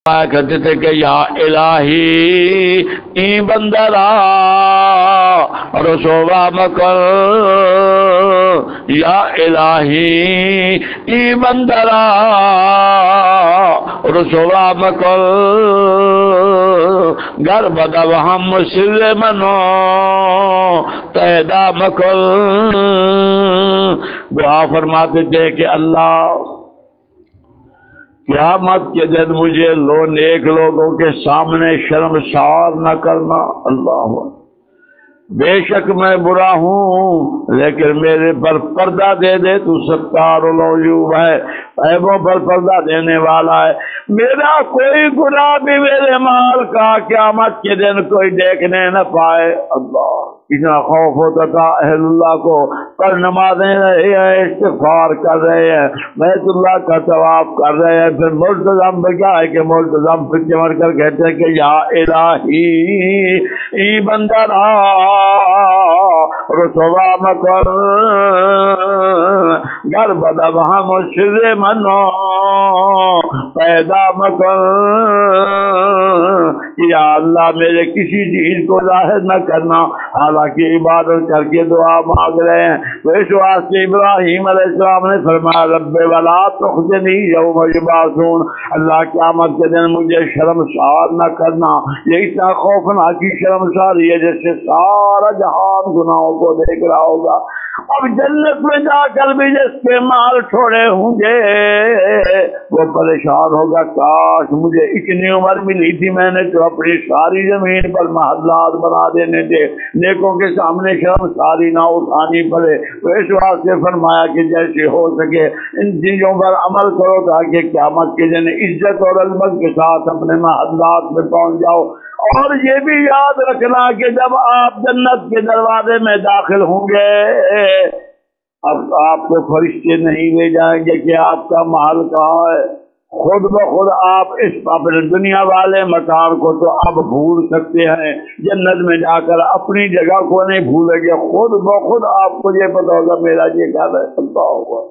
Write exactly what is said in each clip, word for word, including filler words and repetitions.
कहते थे कि या इलाही ई बंदरा रसोवा मकर, या इलाही ई बंदरा रसोवा मकर, घर बदब हम सिर मनो तैदा मकर। दुआ फरमाते थे कि अल्लाह क़यामत के दिन मुझे लो नेक लोगों के सामने शर्मसार न करना। अल्लाह, बेशक मैं बुरा हूँ लेकिन मेरे पर पर्दा दे दे, तू सत्तारुल अयूब है, ऐबों पर पर्दा देने वाला है। मेरा कोई गुनाह भी मेरे माल का क़यामत के दिन कोई देखने न पाए। अल्लाह, इतना खौफ होता था अहलुल्लाह को, पर नमाजें रहे हैं, इस्तिग़फ़ार कर रहे हैं, बैतुल्लाह का तवाफ कर रहे हैं। फिर मुल्तज़म पे क्या है कि मुल्तज़म फिर चमड़ कर कहते हैं कि या इलाही ई बंदरा रुसवा मकर, घर बदब हम सिरे मनो पैदा मकर। या अल्लाह मेरे किसी चीज को जाहिर न करना, हालांकि इबादत करके दुआ मांग रहे हैं। तो इस वास्ते इब्राहीम अलैहिस्सलाम ने फरमाया रब्बे वला तुख़ज़िनी यौम युबअसून, अल्लाह क़यामत के दिन मुझे शर्मसार न करना। ये इतना खौफनाक की शर्मसारी है जैसे सारा जहान गुनाहों को देख रहा होगा। अब जन्नत में जाकर भी जिसके माल छोड़े होंगे वो परेशान होगा, काश मुझे इतनी उम्र मिली थी, मैंने तो अपनी सारी जमीन पर महल्लात बना देने थे, नेकों के सामने शर्मसारी ना उठानी पड़े। तो इस वास्ते फरमाया कि जैसे हो सके इन चीजों पर अमल करो ताकि क़यामत के दिन इज्जत और अज़मत के साथ अपने महल्लात में पहुंच जाओ। और ये भी याद रखना कि जब आप जन्नत के दरवाजे में दाखिल होंगे अब आपको फरिश्ते नहीं ले जाएंगे कि आपका महल कहाँ है, खुद ब खुद आप इस अपने दुनिया वाले मकान को तो अब भूल सकते हैं, जन्नत में जाकर अपनी जगह को नहीं भूलेंगे, खुद ब खुद आपको ये पता होगा मेरा ये घर है, सबका होगा।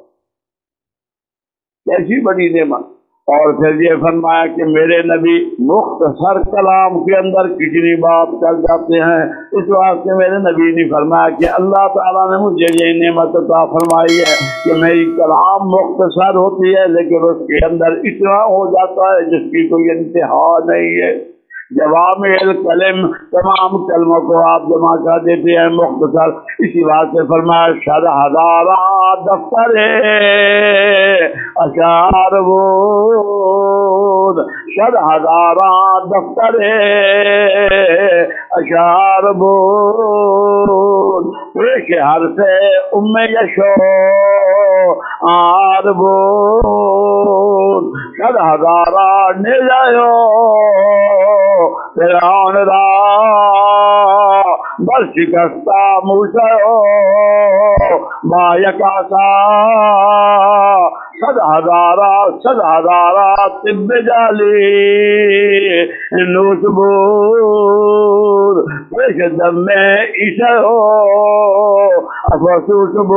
कैसी बड़ी नेमत। और फिर ये फरमाया कि मेरे नबी मुख्तसर कलाम के अंदर कितनी बात कर जाते हैं, इस वास्ते मेरे नबी ने फरमाया कि अल्लाह ताला ने मुझे ये नेमत अता फरमाई है कि मेरी कलाम मुख्तसर होती है लेकिन उसके अंदर इतना हो जाता है जिसकी कोई इंतहा नहीं है। जवामिल कलम, तमाम कलमों को आप जमा कर देते हैं मुख्तसर। इसी बात से फरमाया शर हजारा दफ्तर अशार वो शर हजारा दफ्तर अशार वो पेश हर से उम्मे यशो आर वो शर हजारा ने जायो फिरौन रा बल शिकस्ता मूसा बायकासा सद हजारा सद हजारा तिब्ब जाली नूसबूर पेशदम में ईशा हो अफसूसबूर।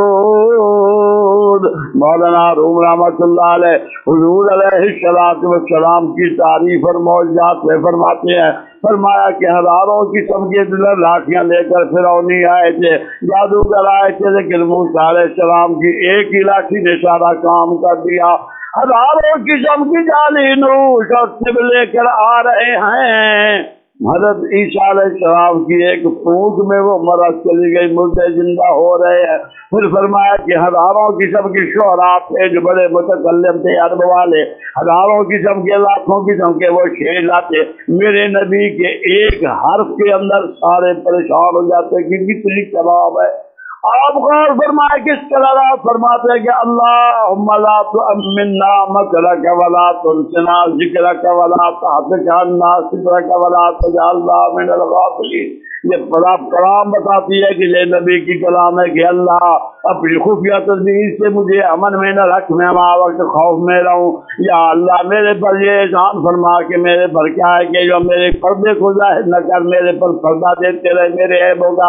मौलाना रूम रहमतुल्लाह अलैह हुजूर अलैहिस्सलातु वस्सलाम की तारीफ और मौजज़ात में फरमाते हैं, फरमाया कि हजारों किस्म के लाठियां लेकर फिरौनी आए थे, जादूगर आए थे, लेकिन मूसा अलैहिस्सलाम की एक ही लाठी ने सारा काम कर दिया। हजारों किस्म की जाली नूश और तिब लेकर आ रहे हैं, हजरत ईसा अलैहिस्सलाम की एक फूंक में वो मरद चली गई, मुर्दे जिंदा हो रहे हैं। फिर फरमाया कि हजारों किस्म की शोहरा थे जो बड़े मुतकल्लिम थे अरब वाले, हजारों किस्म के लाखों किस्म के वो शेर लाते, मेरे नबी के एक हर्फ के अंदर सारे परेशान हो जाते कि कितनी कलाम है। आप गौर फरमाए किस तरह फरमाते हैं कि अल्लाहुम्मा ला तुअम्मिना मकरक वला तुनसिना जिक्रक वला तहतकन्ना सिक्रक वला तजअलना मिनल गाफिलीन। ये बड़ा कलाम बताती है कि ये नबी की कलाम है कि अल्लाह अपनी खुफिया तदबीर से मुझे अमन में न रख, मैं वक्त खौफ में रहूं। या अल्लाह मेरे पर ये एहसान फरमा कि मेरे पर क्या है कि जो मेरे पर्दे को जाहिर न कर, मेरे पर पर्दा देते रहे मेरे ऐबों का।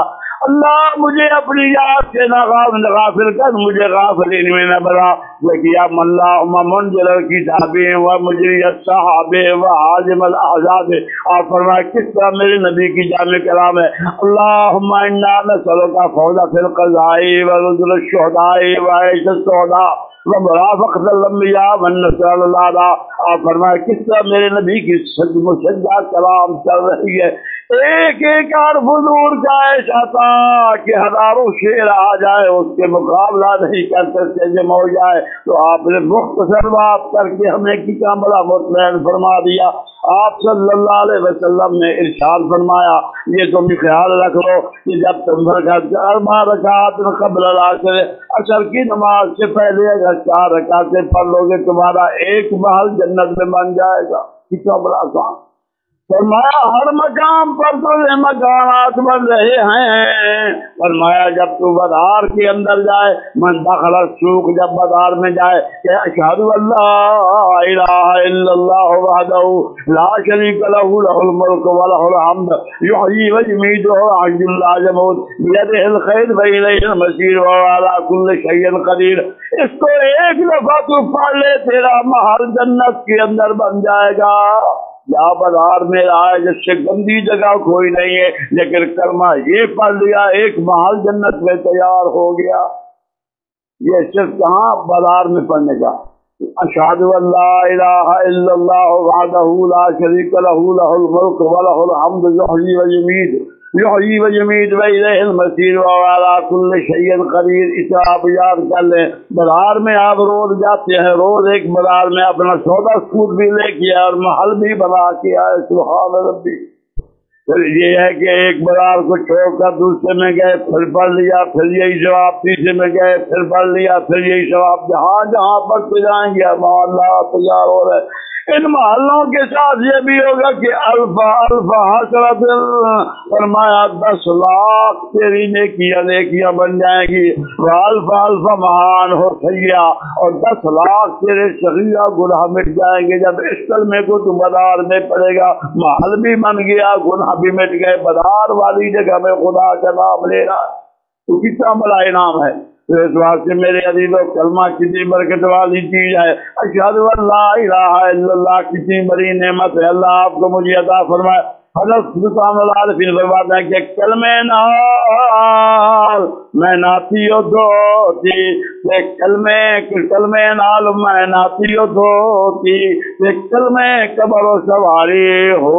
اللہ مجھے اپنی یاد سے نہ غافل کر، مجھے غافلین میں نہ بنا۔ لیکن اللہم منزل الکتاب و مجری السحاب و عازم الاحزاب، آپ فرمائے کس طرح میرے نبی کی جامع کلام ہے، اللہم انا نسألک فوز فی القضاء و نزل الشہداء و عیش السعداء و مرافقۃ الانبیاء والنصر اللہ۔ آپ فرمائے کس طرح میرے نبی کی مشجع کلام چل رہی ہے، ایک ایک حرف حضور کا ایسا تھا کہ ہزاروں شعر آ جائے اس کے مقابلہ نہیں کر سکتے، جمع ہو جائے۔ تو آپ نے مختصر بات کر کے ہمیں کتنا بڑا مطمئن فرما دیا۔ آپ صلی اللہ علیہ وسلم نے ارشاد فرمایا، یہ تم خیال رکھ لو کہ جب تم اربع رکعات قبل العصر، عصر کی نماز سے پہلے اگر چار رکعتیں پڑھ لو گے تمہارا ایک محل جنت میں بن جائے گا۔ کتنا بڑا آسان۔ فرمایا ہر مقام پر تو یہ مکانات بن رہے ہیں۔ فرمایا جب تو بازار کے اندر جائے، من دخل السوق، جب بازار میں جائے کہ اشہد ان لا الہ الا اللہ وحدہ لا شریک لہ لہ الملک ولہ الحمد یحیی ویمیت وہو الحی لا یموت بیدہ الخیر والیہ المصیر وہو علی کل شیء قدیر۔ اس کو ایک دفعہ تو پڑھ لے، تیرا محل جنت کے اندر بن جائے گا۔ یا بازار میں آئے جس سے گندی جگہ کوئی نہیں ہے، لیکن کلمہ یہ پڑھ لیا ایک محل جنت میں تیار ہو گیا۔ یہ صرف کہاں بازار میں پڑھنے کا۔ اشہد ان لا الہ الا اللہ وحدہ لا شریک لہ لہ الملک ولہ الحمد یحیی ویمیت یحیی ویمیت والیہ المصیر وہو علی کل شیء قدیر۔ اسے آپ یاد کر لیں۔ بازار میں آپ روز جاتے ہیں، روز ایک بازار میں اپنا سودا سود بھی لے کے اور محل بھی بنا کے آئے، سبحان ربی۔ پھر یہ ہے کہ ایک بازار کو چھوڑ کر دوسرے میں گئے، پھر پڑھ لیا، پھر یہی ثواب، تیسرے میں گئے پھر پڑھ لیا، پھر یہی ثواب، جہاں جہاں پڑھتے جائیں گے اللہ تیار ہو رہے۔ ان محلوں کے ساتھ یہ بھی ہوگا کہ الفا الفا حسرت، فرمایا دس لاکھ تیری نیکیاں نیکیاں بن جائیں گی، الفا الفا مہان ہو سیاح، اور دس لاکھ تیرے صغیرہ گناہ مٹ جائیں گے۔ جب اس کلمے کو تو بازار میں پڑے گا، محل بھی بن گیا، گناہ بھی مٹ گئے، بازار والی جگہ میں خدا کا نام لے رہا، تو کتنا بڑا انعام ہے۔ تو اس واسطے میرے عزیزو، کلمہ کتنی برکت والی چیز ہے۔ اشہد ان لا الہ الا اللہ کتنی بڑی نعمت ہے، اللہ آپ کو مجھے عطا فرمائے۔ حضرت سلطان العارفین فرماتے ہیں کہ کلمہ نال میں ناتی و دوتی، کہ کلمہ کلمہ نال میں ناتی و دوتی، کہ کلمہ قبر و سواری ہو،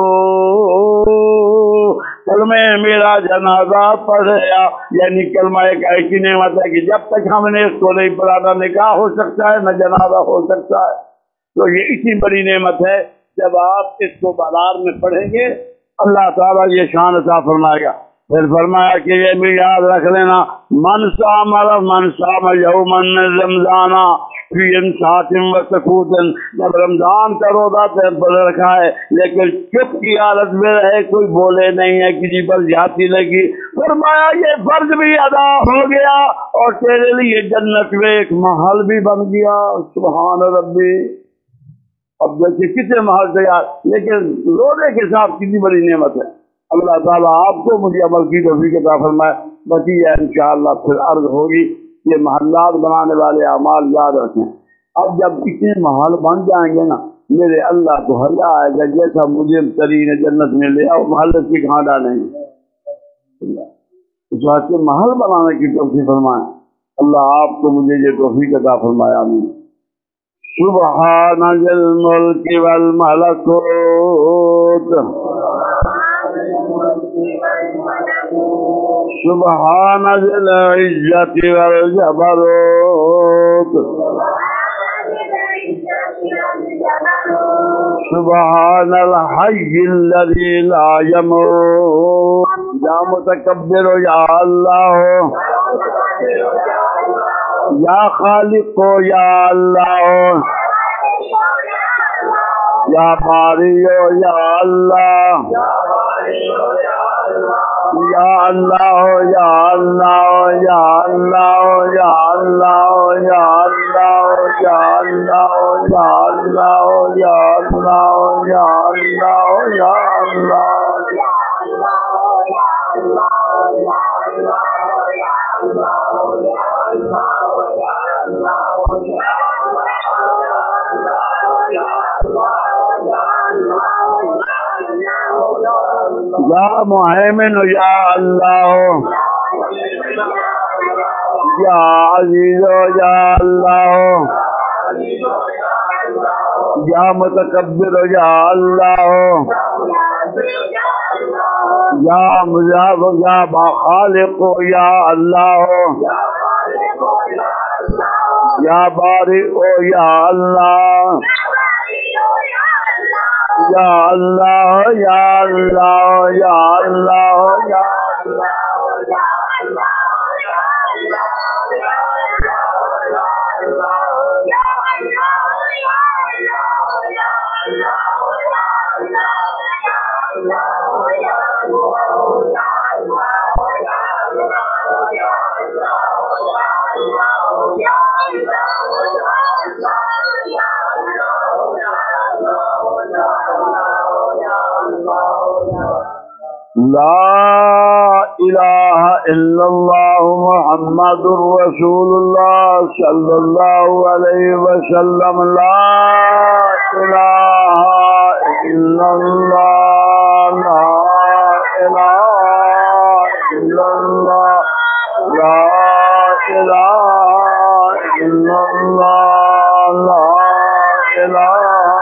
کلمہ میرا جنازہ پڑھیا۔ یعنی کلمہ ایک ایسی نعمت ہے کہ جب تک ہم نے اس کو نہیں پڑھا نہ نکاح ہو سکتا ہے نہ جنازہ ہو سکتا ہے۔ تو یہ اتنی بڑی نعمت ہے، جب آپ اس کو بازار میں پڑھیں گے اللہ تعالیٰ یہ شان عطا فرمائے گا۔ پھر فرمایا کہ یہ بھی یاد رکھ لینا، من صام من صام یوما من رمضان فی انصات و سکوت، جب رمضان کا روزہ پڑھ رکھا ہے لیکن چپ کی حالت میں رہے، کوئی بولے نہیں ہے، کسی پر زیادتی لگی، فرمایا یہ فرض بھی ادا ہو گیا اور تیرے لیے جنت میں ایک محل بھی بن گیا۔ سبحان ربی۔ اب دیکھیے کتنے محل تیار، لیکن روزے کے ساتھ کتنی بڑی نعمت ہے۔ اللہ تعالیٰ آپ کو مجھے عمل کی توفیق عطا فرمائے۔ بقی ہے انشاءاللہ پھر عرض ہوگی، یہ محلات بنانے والے اعمال یاد رکھیں۔ اب جب اتنے محل بن جائیں گے نا، میرے اللہ کو حیا آئے گا، جیسا مجھے ترین جنت میں لے آؤ، محل کی کہاں ڈالیں گے۔ اس واسطے محل بنانے کی توفیق فرمائے۔ اللہ آپ کو مجھے یہ توفیق عطا فرمایا، آمین۔ سبحان ذی الملک والملکوت، سبحان ذی العزت والجبروت، سبحان الحی الذی لا یموت۔ یا متکبر یا اللہ، یا خالق یا اللہ، یا باری یا اللہ، یا اللہ یا اللہ یا اللہ یا اللہ یا اللہ یا اللہ یا اللہ یا اللہ یا اللہ یا اللہ یا اللہ۔ یا محیمن یا اللہ یا عزیز یا اللہ یا متکبر یا اللہ یا مجاب یا خالق یا اللہ یا بارئ یا اللہ یا اللہ یا اللہ یا اللہ یا لا الہ الا اللہ محمد رسول اللہ صلی اللہ علیہ وسلم لا الہ الا اللہ لا الہ الا اللہ لا الہ الا اللہ لا الہ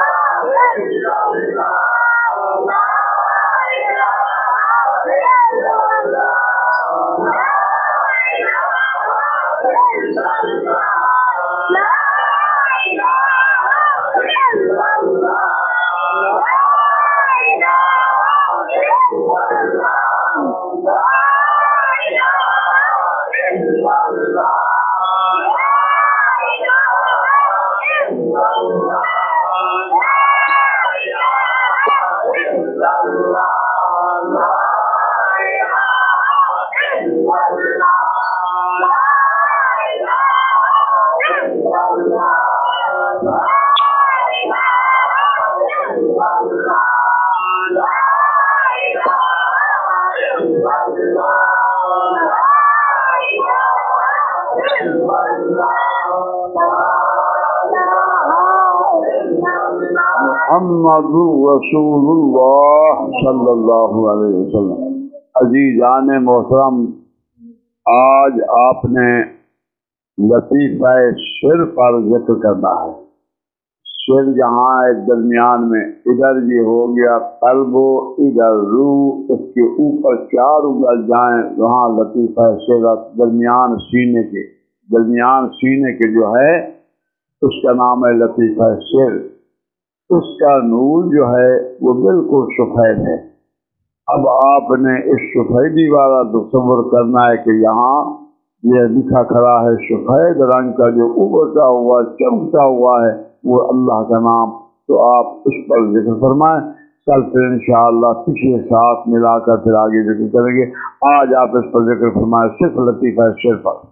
محمد رسول اللہ صلی اللہ علیہ وسلم۔ عزیزان محترم، آج آپ نے لطیفہ شر پر ذکر کرنا ہے۔ شر جہاں ایک درمیان میں ادھر یہ ہو گیا قلب و ادھر روح، اس کے اوپر چار اگل جائیں، وہاں لطیفہ شر درمیان سینے کے درمیان سینے کے جو ہے اس کا نام ہے لطیفہ شر۔ اس کا نور جو ہے وہ بالکل سفید ہے۔ اب آپ نے اس سفیدی والا تصور کرنا ہے کہ یہاں یہ لکھا کھڑا ہے سفید رنگ کا جو ابھرتا ہوا چمکتا ہوا ہے وہ اللہ کا نام، تو آپ اس پر ذکر فرمائیں۔ کل پھر انشاءاللہ پچھلے ساتھ ملا کر پھر آگے ذکر کریں گے۔ آج آپ اس پر ذکر فرمائیں صرف لطیفہ شر پر۔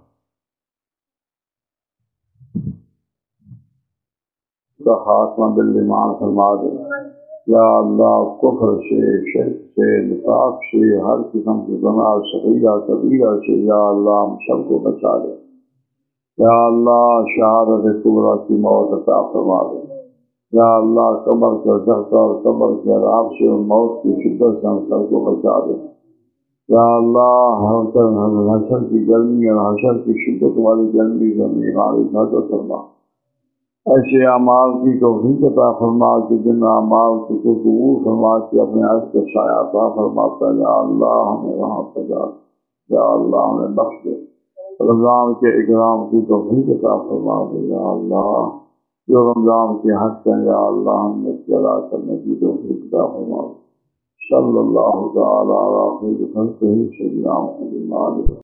خاتمہ بالایمان فرما دے یا اللہ، کفر سے، شرک سے، نفاق سے، ہر قسم کے گناہ صغیرہ کبیرہ سے یا اللہ ہم سب کو بچا دے۔ یا اللہ شہادت کبریٰ کی موت عطا فرما دے۔ یا اللہ قبر کے درد اور قبر کے عذاب سے اور موت کی شدت سے ہم سب کو بچا دے۔ یا اللہ حشر کی گرمی اور حشر کی شدت والی گرمی سے ہمیں ہماری حفاظت فرما۔ ایسے اعمال کی توفیق عطا فرما کہ جن اعمال کو تو قبول فرما کے اپنے عرش کا سایہ عطا فرماتا ہے۔ یا اللہ ہمیں وہاں پہنچا دے۔ یا اللہ ہمیں بخش دے۔ رمضان کے اکرام کی توفیق عطا فرما دے۔ یا اللہ جو رمضان کے حق ہیں یا اللہ ہم نے اس کے ادا کرنے کی توفیق عطا فرما دے۔ صلی اللہ تعالی علیہ وسلم۔